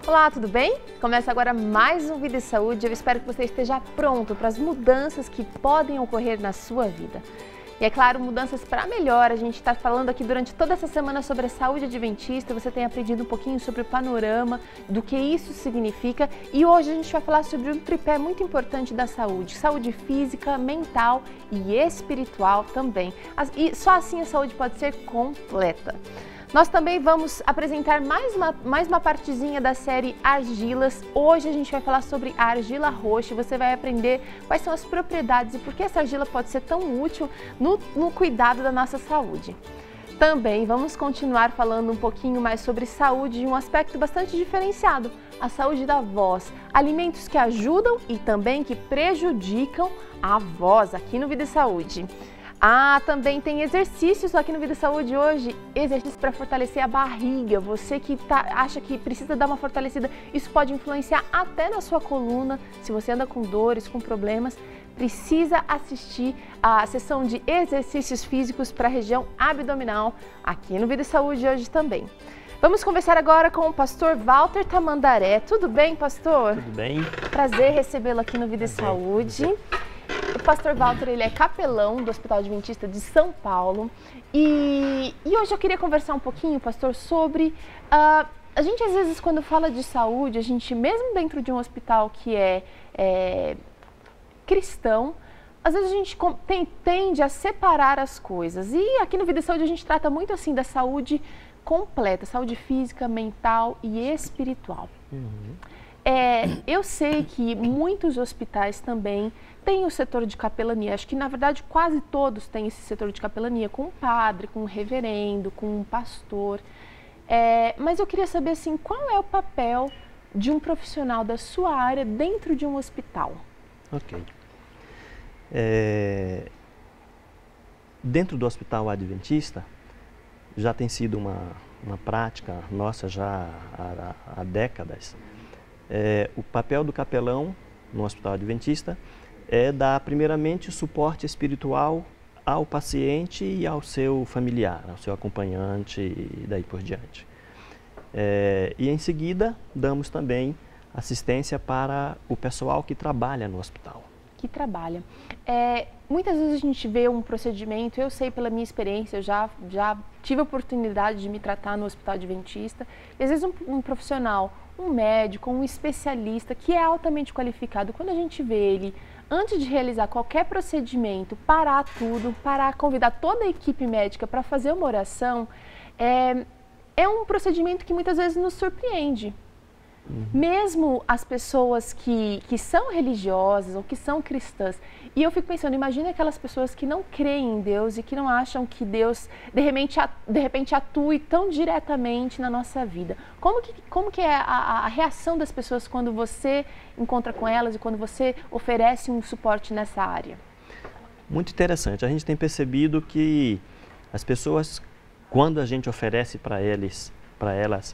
Olá, tudo bem? Começa agora mais um Vida e Saúde. Eu espero que você esteja pronto para as mudanças que podem ocorrer na sua vida. E é claro, mudanças para melhor. A gente está falando aqui durante toda essa semana sobre a saúde adventista. Você tem aprendido um pouquinho sobre o panorama, do que isso significa. E hoje a gente vai falar sobre um tripé muito importante da saúde. Saúde física, mental e espiritual também. E só assim a saúde pode ser completa. Nós também vamos apresentar mais uma partezinha da série Argilas. Hoje a gente vai falar sobre a argila roxa. Você vai aprender quais são as propriedades e por que essa argila pode ser tão útil no cuidado da nossa saúde. Também vamos continuar falando um pouquinho mais sobre saúde de um aspecto bastante diferenciado, a saúde da voz. Alimentos que ajudam e também que prejudicam a voz aqui no Vida e Saúde. Também tem exercícios aqui no Vida e Saúde hoje, exercícios para fortalecer a barriga. Você que acha que precisa dar uma fortalecida, isso pode influenciar até na sua coluna. Se você anda com dores, com problemas, precisa assistir a sessão de exercícios físicos para a região abdominal aqui no Vida e Saúde hoje também. Vamos conversar agora com o pastor Walter Tamandaré. Tudo bem, pastor? Tudo bem. Prazer recebê-lo aqui no Vida e Saúde. O pastor Walter, ele é capelão do Hospital Adventista de São Paulo e hoje eu queria conversar um pouquinho, pastor, sobre... a gente às vezes quando fala de saúde, a gente mesmo dentro de um hospital que é cristão, às vezes a gente tende a separar as coisas e aqui no Vida e Saúde a gente trata muito assim da saúde completa, saúde física, mental e espiritual. Eu sei que muitos hospitais também têm o setor de capelania, acho que na verdade quase todos têm esse setor de capelania, com um padre, com um reverendo, com um pastor. Mas eu queria saber assim, qual é o papel de um profissional da sua área dentro de um hospital? Ok. Dentro do Hospital Adventista, já tem sido uma prática nossa já há décadas. O papel do capelão no Hospital Adventista é dar primeiramente suporte espiritual ao paciente e ao seu familiar, ao seu acompanhante e daí por diante. E em seguida damos também assistência para o pessoal que trabalha no hospital. Muitas vezes a gente vê um procedimento, eu sei pela minha experiência, eu já tive a oportunidade de me tratar no Hospital Adventista, e às vezes um profissional, um médico, um especialista que é altamente qualificado, quando a gente vê ele, antes de realizar qualquer procedimento, parar tudo, convidar toda a equipe médica para fazer uma oração, é um procedimento que muitas vezes nos surpreende. Mesmo as pessoas que são religiosas ou que são cristãs, e eu fico pensando, imagina aquelas pessoas que não creem em Deus e que não acham que Deus de repente atue tão diretamente na nossa vida. Como que é a reação das pessoas quando você encontra com elas e quando você oferece um suporte nessa área? Muito interessante, a gente tem percebido que as pessoas, quando a gente oferece para elas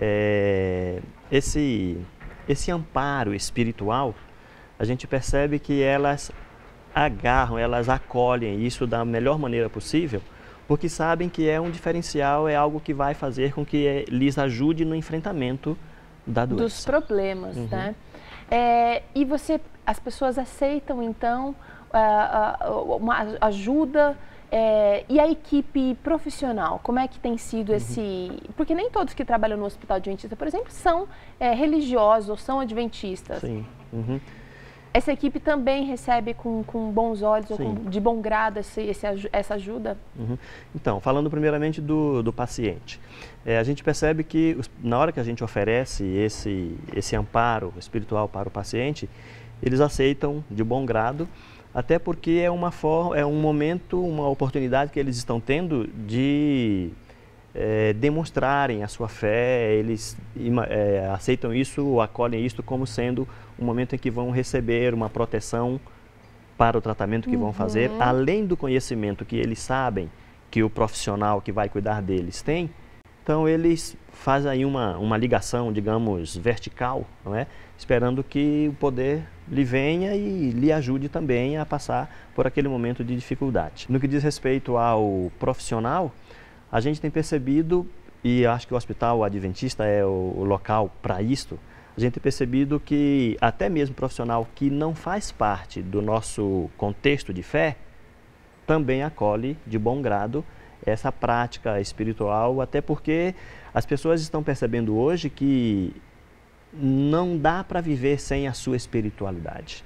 esse amparo espiritual, a gente percebe que elas agarram, elas acolhem isso da melhor maneira possível, porque sabem que é um diferencial, é algo que vai fazer com que lhes ajude no enfrentamento da doença. Dos problemas, né? E as pessoas aceitam então uma ajuda. E a equipe profissional, como é que tem sido esse... Porque nem todos que trabalham no Hospital Adventista, por exemplo, são religiosos ou são adventistas. Sim. Essa equipe também recebe com bons olhos ou de bom grado essa ajuda? Então, falando primeiramente do paciente, a gente percebe que na hora que a gente oferece esse amparo espiritual para o paciente, eles aceitam de bom grado, até porque é um momento, uma oportunidade que eles estão tendo de demonstrarem a sua fé. Eles aceitam isso ou acolhem isso como sendo um momento em que vão receber uma proteção para o tratamento que vão fazer, além do conhecimento que eles sabem que o profissional que vai cuidar deles tem. Então eles fazem aí uma ligação, digamos, vertical, não é? Esperando que o poder lhe venha e lhe ajude também a passar por aquele momento de dificuldade. No que diz respeito ao profissional, a gente tem percebido e acho que o Hospital Adventista é o local para isto, a gente tem percebido que até mesmo profissional que não faz parte do nosso contexto de fé, também acolhe de bom grado essa prática espiritual, até porque as pessoas estão percebendo hoje que não dá para viver sem a sua espiritualidade.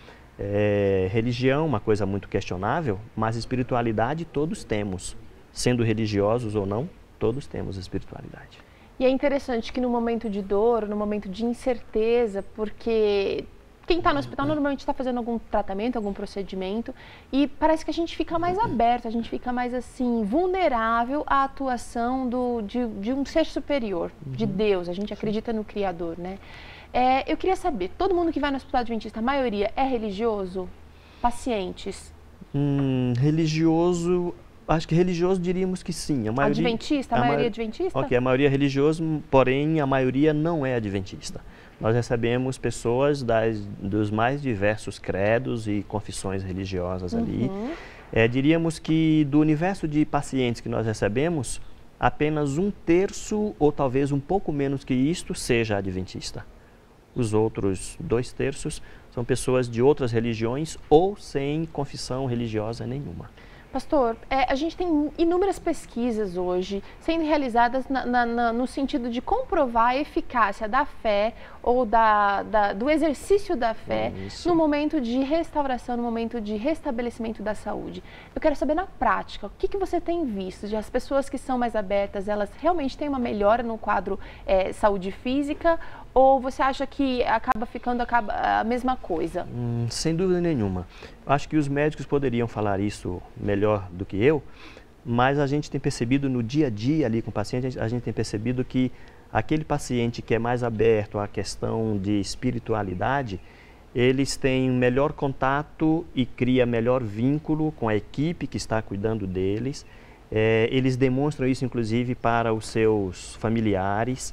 Religião, uma coisa muito questionável, mas espiritualidade todos temos. Sendo religiosos ou não, todos temos espiritualidade. E é interessante que no momento de dor, no momento de incerteza, porque quem está no hospital normalmente está fazendo algum tratamento, algum procedimento, e parece que a gente fica mais aberto, a gente fica mais assim, vulnerável à atuação de um ser superior, de Deus. A gente acredita no Criador, né? Eu queria saber, todo mundo que vai no Hospital Adventista, a maioria é religioso? Pacientes? Religioso... Acho que religioso diríamos que sim. A maioria, adventista? A maioria é adventista? Ok, a maioria é religioso, porém a maioria não é adventista. Nós recebemos pessoas dos mais diversos credos e confissões religiosas ali. Diríamos que do universo de pacientes que nós recebemos, apenas 1/3 ou talvez um pouco menos que isto seja adventista. Os outros 2/3 são pessoas de outras religiões ou sem confissão religiosa nenhuma. Pastor, a gente tem inúmeras pesquisas hoje sendo realizadas no sentido de comprovar a eficácia da fé ou do exercício da fé no momento de restauração, no momento de restabelecimento da saúde. Eu quero saber na prática, o que você tem visto? De as pessoas que são mais abertas, elas realmente têm uma melhora no quadro saúde física, ou você acha que acaba ficando a mesma coisa? Sem dúvida nenhuma. Acho que os médicos poderiam falar isso melhor do que eu, mas a gente tem percebido no dia a dia ali com o paciente, a gente tem percebido que aquele paciente que é mais aberto à questão de espiritualidade, eles têm melhor contato e cria melhor vínculo com a equipe que está cuidando deles. Eles demonstram isso inclusive para os seus familiares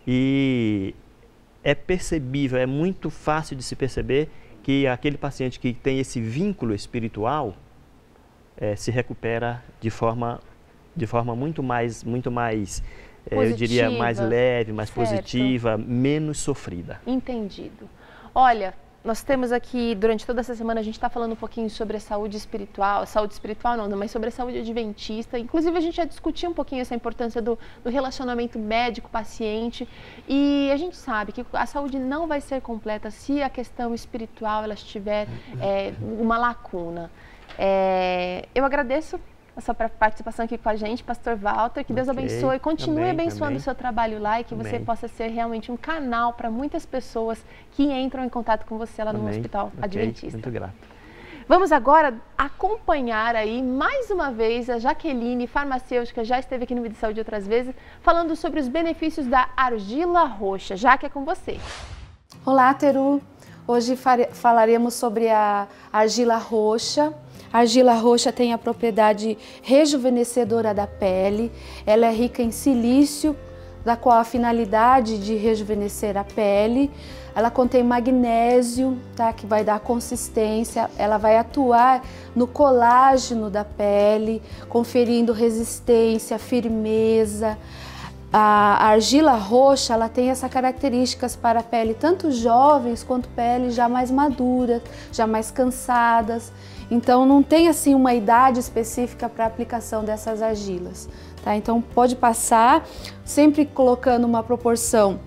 e é percebível, é muito fácil de se perceber que aquele paciente que tem esse vínculo espiritual se recupera de forma muito mais eu diria, mais leve, mais positiva, menos sofrida. Entendido. Olha, nós temos aqui, durante toda essa semana, a gente está falando um pouquinho sobre a saúde espiritual não, mas sobre a saúde adventista. Inclusive, a gente já discutiu um pouquinho essa importância do relacionamento médico-paciente. E a gente sabe que a saúde não vai ser completa se a questão espiritual ela tiver uma lacuna. Eu agradeço a sua participação aqui com a gente, Pastor Walter, que Deus abençoe, continue abençoando o seu trabalho lá e que você possa ser realmente um canal para muitas pessoas que entram em contato com você lá no Hospital Adventista. Muito grato. Vamos agora acompanhar aí mais uma vez a Jaqueline, farmacêutica, já esteve aqui no Vida de Saúde outras vezes, falando sobre os benefícios da argila roxa. Jaque, é com você. Olá, Teru. Hoje falaremos sobre a argila roxa. A argila roxa tem a propriedade rejuvenescedora da pele, ela é rica em silício, da qual a finalidade de rejuvenescer a pele. Ela contém magnésio, tá, que vai dar consistência, ela vai atuar no colágeno da pele, conferindo resistência, firmeza. A argila roxa, ela tem essas características para a pele tanto jovens quanto pele já mais maduras, já mais cansadas. Então não tem assim uma idade específica para a aplicação dessas argilas, tá? Então pode passar sempre colocando uma proporção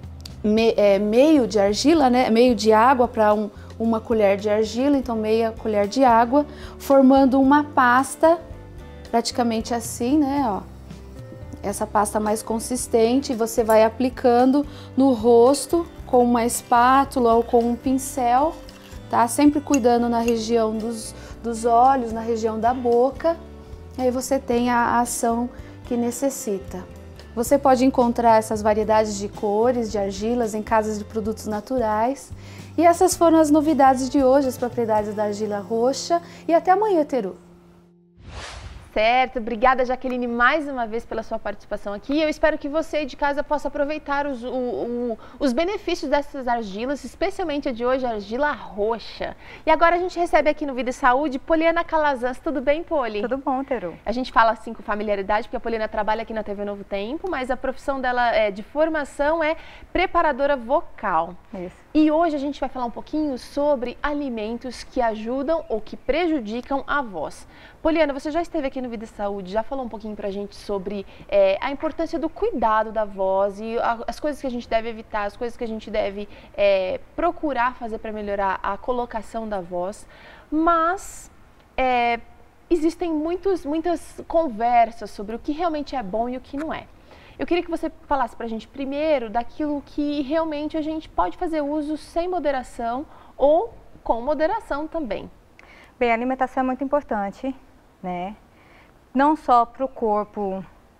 meio de argila, né? Meio de água para uma colher de argila, então meia colher de água, formando uma pasta praticamente assim, né? Ó, essa pasta mais consistente, você vai aplicando no rosto com uma espátula ou com um pincel, tá? Sempre cuidando na região dos olhos, na região da boca, aí você tem a ação que necessita. Você pode encontrar essas variedades de cores, de argilas em casas de produtos naturais. E essas foram as novidades de hoje, as propriedades da argila roxa. E até amanhã, Teru. certo. Obrigada, Jaqueline, mais uma vez pela sua participação aqui. Eu espero que você de casa possa aproveitar os benefícios dessas argilas, especialmente a de hoje, a argila roxa. E agora a gente recebe aqui no Vida e Saúde Poliana Calazans. Tudo bem, Poli? Tudo bom, Teru. A gente fala assim com familiaridade, porque a Poliana trabalha aqui na TV Novo Tempo, mas a profissão dela de formação é preparadora vocal. Isso. E hoje a gente vai falar um pouquinho sobre alimentos que ajudam ou que prejudicam a voz. Poliana, você já esteve aqui no Vida e Saúde, já falou um pouquinho pra gente sobre a importância do cuidado da voz e as coisas que a gente deve evitar, as coisas que a gente deve procurar fazer para melhorar a colocação da voz. Mas existem muitas conversas sobre o que realmente é bom e o que não é. Eu queria que você falasse para a gente primeiro daquilo que realmente a gente pode fazer uso sem moderação ou com moderação também. Bem, a alimentação é muito importante, né? Não só para o corpo,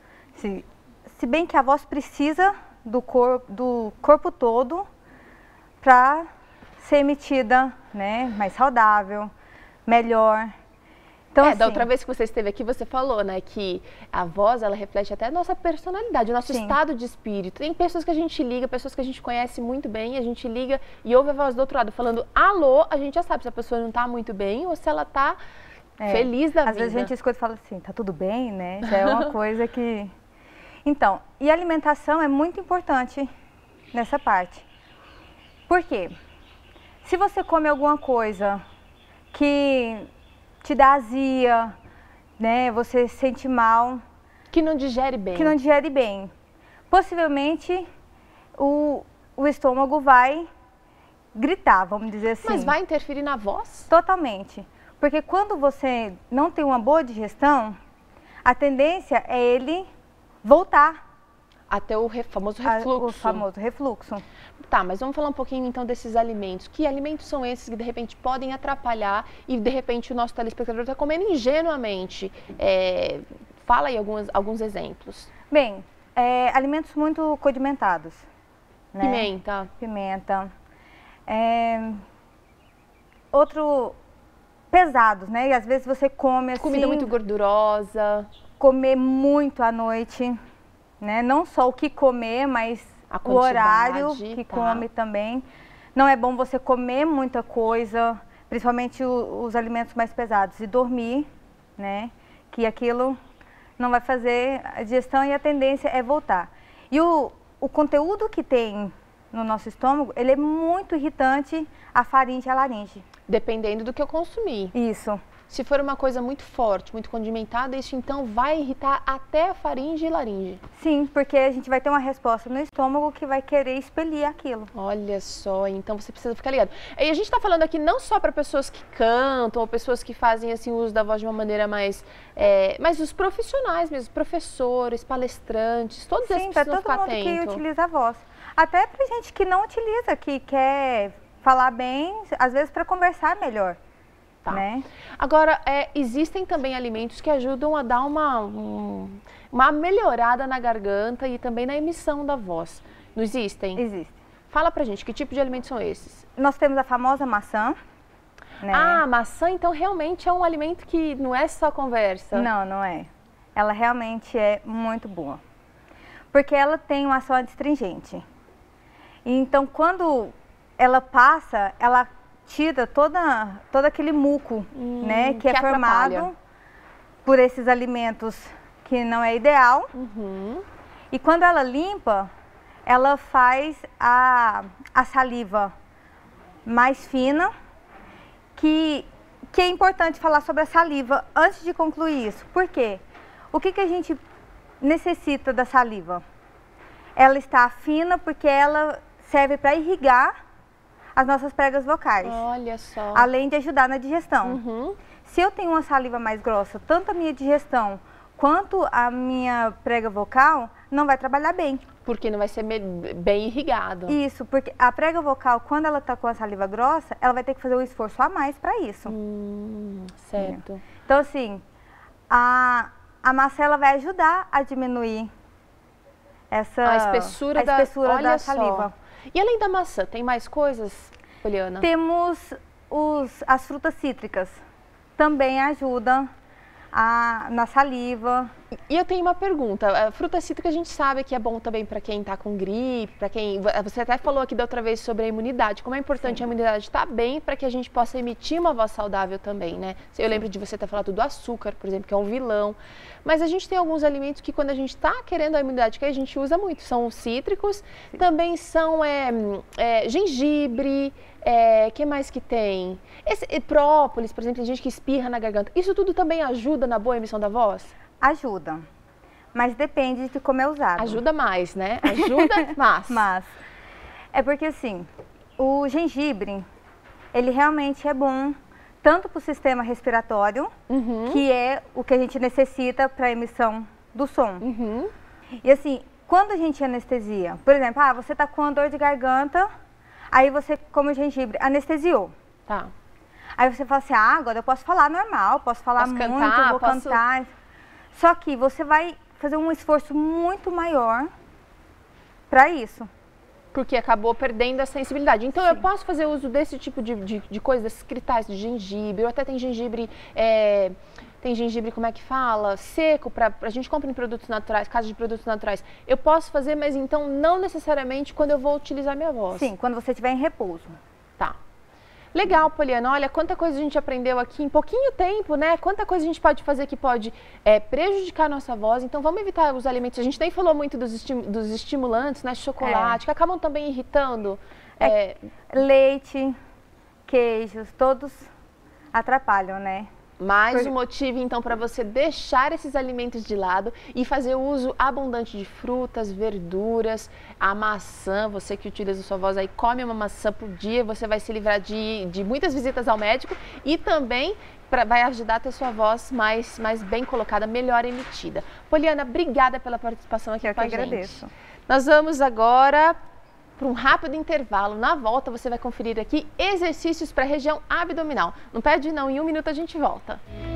se bem que a voz precisa do corpo todo para ser emitida, né? Mais saudável, melhor. Então, da outra vez que você esteve aqui, você falou, né, que a voz, ela reflete até a nossa personalidade, o nosso estado de espírito. Tem pessoas que a gente liga, pessoas que a gente conhece muito bem, a gente liga e ouve a voz do outro lado falando alô, a gente já sabe se a pessoa não está muito bem ou se ela está feliz da vida. Às vezes a gente escuta e fala assim, tá tudo bem, né? Já é uma coisa que... Então, e a alimentação é muito importante nessa parte. Por quê? Se você come alguma coisa que te dá azia, né? Você se sente mal. Que não digere bem. Que não digere bem. Possivelmente o estômago vai gritar, vamos dizer assim. Mas vai interferir na voz? Totalmente. Porque quando você não tem uma boa digestão, a tendência é ele voltar. Até o famoso refluxo. O famoso refluxo. Tá, mas vamos falar um pouquinho então desses alimentos. Que alimentos são esses que de repente podem atrapalhar e de repente o nosso telespectador está comendo ingenuamente? Fala aí alguns exemplos. Bem, alimentos muito condimentados. Né? Pimenta. Pimenta. Pesados, né? E às vezes você come assim... Comida muito gordurosa. Comer muito à noite, né? Não só o que comer, mas o horário que come também. Não é bom você comer muita coisa, principalmente os alimentos mais pesados. E dormir, né? Que aquilo não vai fazer a digestão e a tendência é voltar. E o conteúdo que tem no nosso estômago, ele é muito irritante à faringe e à laringe. Dependendo do que eu consumir. Isso. Se for uma coisa muito forte, muito condimentada, isso então vai irritar até a faringe e laringe. Sim, porque a gente vai ter uma resposta no estômago que vai querer expelir aquilo. Olha só, então você precisa ficar ligado. E a gente está falando aqui não só para pessoas que cantam ou pessoas que fazem assim, uso da voz de uma maneira mais... mas os profissionais mesmo, professores, palestrantes, todos esses precisam ficar atentos. Sim, para todo mundo que utiliza a voz. Até para gente que não utiliza, que quer falar bem, às vezes para conversar melhor. Tá. Né? Agora, existem também alimentos que ajudam a dar uma melhorada na garganta e também na emissão da voz. Não existem? Existe. Fala pra gente, que tipo de alimentos são esses? Nós temos a famosa maçã. Né? Ah, maçã então realmente é um alimento que não é só conversa. Não, não é. Ela realmente é muito boa. Porque ela tem uma ação adstringente. Então, quando ela passa, ela tira todo aquele muco, né, que é formado por esses alimentos que não é ideal. Uhum. E quando ela limpa, ela faz a saliva mais fina, que é importante falar sobre a saliva antes de concluir isso. Por quê? O que a gente necessita da saliva? Ela está fina porque ela serve para irrigar as nossas pregas vocais. Olha só. Além de ajudar na digestão. Uhum. Se eu tenho uma saliva mais grossa, tanto a minha digestão quanto a minha prega vocal não vai trabalhar bem. Porque não vai ser bem irrigado. Isso, porque a prega vocal, quando ela está com a saliva grossa, ela vai ter que fazer um esforço a mais para isso. Certo. Então, assim, a maçã ela vai ajudar a diminuir a espessura da saliva. E além da maçã, tem mais coisas, Poliana? Temos as frutas cítricas. Também ajudam na saliva. E eu tenho uma pergunta, a fruta cítrica a gente sabe que é bom também para quem está com gripe, para quem... Você até falou aqui da outra vez sobre a imunidade, como é importante a imunidade estar bem para que a gente possa emitir uma voz saudável também, né? Eu lembro de você ter falado do açúcar, por exemplo, que é um vilão, mas a gente tem alguns alimentos que quando a gente está querendo a imunidade, que a gente usa muito, são os cítricos, também são gengibre, que mais que tem? Própolis, por exemplo, tem gente que espirra na garganta, isso tudo também ajuda na boa emissão da voz? Ajuda, mas depende de como é usado. Ajuda mais, né? Ajuda, mas. É porque assim, o gengibre, ele realmente é bom tanto para o sistema respiratório, que é o que a gente necessita para a emissão do som. E assim, quando a gente anestesia, por exemplo, você está com uma dor de garganta, aí você come o gengibre, anestesiou. Tá. Aí você fala assim, agora eu posso falar normal, posso falar muito, cantar, vou cantar. Só que você vai fazer um esforço muito maior para isso. Porque acabou perdendo a sensibilidade. Então, eu posso fazer uso desse tipo de coisa, desses cristais de gengibre, ou até tem gengibre, como é que fala? Seco, a gente compra em produtos naturais, casas de produtos naturais. Eu posso fazer, mas então não necessariamente quando eu vou utilizar minha voz. Sim, quando você estiver em repouso. Tá. Legal, Poliana, olha quanta coisa a gente aprendeu aqui em pouquinho tempo, né? Quanta coisa a gente pode fazer que pode prejudicar a nossa voz. Então vamos evitar os alimentos. A gente nem falou muito dos estimulantes, né? Chocolate, que acabam também irritando. Leite, queijos, todos atrapalham, né? Mais um motivo, então, para você deixar esses alimentos de lado e fazer uso abundante de frutas, verduras, a maçã. Você que utiliza a sua voz aí, come uma maçã por dia, você vai se livrar de muitas visitas ao médico e também vai ajudar a ter sua voz mais bem colocada, melhor emitida. Poliana, obrigada pela participação aqui com a gente. Eu que agradeço. Nós vamos agora para um rápido intervalo. Na volta você vai conferir aqui exercícios para a região abdominal. Não perde não, em 1 minuto a gente volta.